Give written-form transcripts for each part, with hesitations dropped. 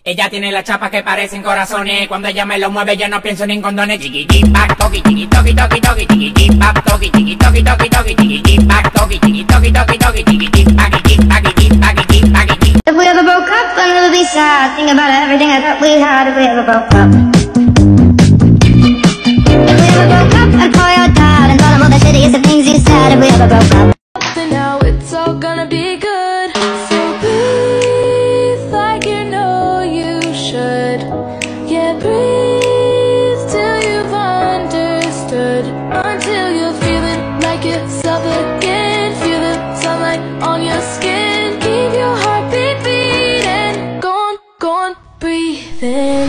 Ella tiene la chapa que parecen corazones. Cuando ella me lo mueve yo no pienso ni en condones. Chiqui chiqui back toki chiqui toki toki toki chiqui chiqui back toki chiqui toki toki toki chiqui chiqui back toki chiqui toki toki toki chiqui chiqui baggy chiqui baggy chiqui baggy chiqui baggy chiqui. If we ever broke up, I'd really be sad. Think about everything I thought we had if we ever broke up. If we ever broke up, I'd call your dad and tell him all the shittiest of things you said if we ever broke up. And now it's all gonna be good. So breathe like you know you should. Yeah, breathe till you've understood. Until you're feeling like yourself again. Feel the sunlight on your skin. Keep your heartbeat beating. Go on, breathe in.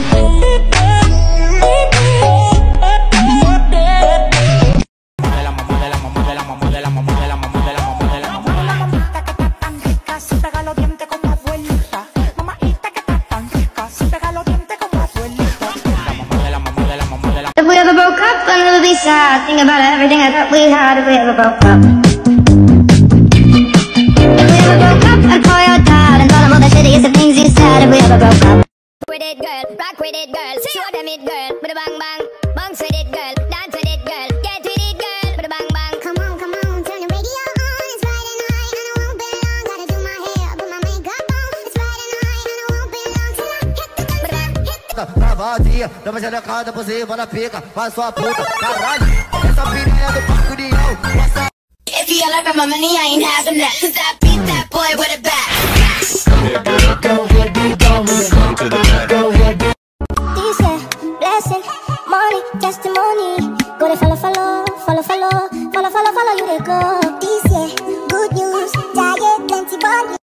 If we ever broke up, I'd really be sad. Think about everything I thought we had if we ever broke up. If we ever broke up, I'd call your dad and tell him all the shittiest of things you said if we ever broke up. With it, girl, rock with it, girl. Show them it, girl. With a bang bang, bounce with it, girl. Dance with it, girl. Get with it, girl. With a bang bang. Come on, turn the radio on. It's Friday night and I won't be long. Gotta do my hair, put my makeup on. It's Friday night and I won't be long till I hit the Na vadia, dá uma xerecada por cima na pica. Faz sua puta, caralho. Essa piranha do Parque União. If you yell over my money, I ain't having that. Cause I beat that boy with a bat. Go ahead, be gone with it. Go ahead, be. This year, blessing, money, testimony. Go to follow, you they go. This year, good news, diet, plenty money.